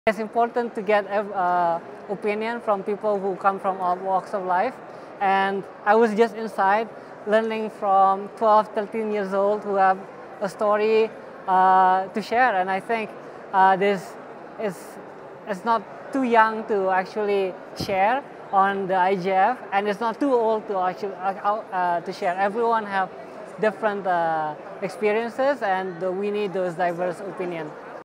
It's important to get opinion from people who come from all walks of life. And I was just inside learning from 12, 13 years old who have a story to share. And I think this is it's not too young to actually share on the IGF, and it's not too old to actually to share. Everyone have different experiences, and we need those diverse opinions.